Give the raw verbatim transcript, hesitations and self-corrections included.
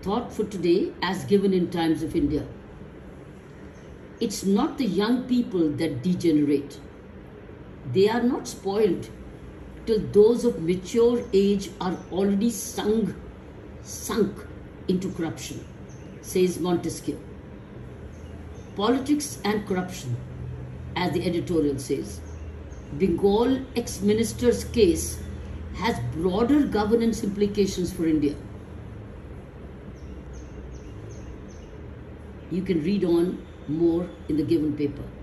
Thought for today as given in Times of India. It's not the young people that degenerate. They are not spoiled till those of mature age are already sunk, sunk into corruption, says Montesquieu. Politics and corruption, as the editorial says. Bengal ex-minister's case has broader governance implications for India. You can read on more in the given paper.